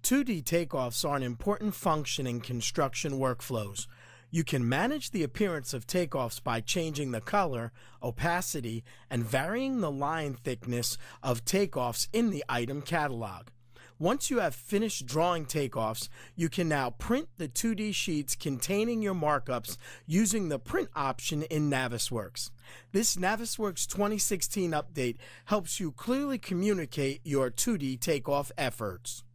2D takeoffs are an important function in construction workflows. You can manage the appearance of takeoffs by changing the color, opacity, and varying the line thickness of takeoffs in the item catalog. Once you have finished drawing takeoffs, you can now print the 2D sheets containing your markups using the print option in Navisworks. This Navisworks 2016 update helps you clearly communicate your 2D takeoff efforts.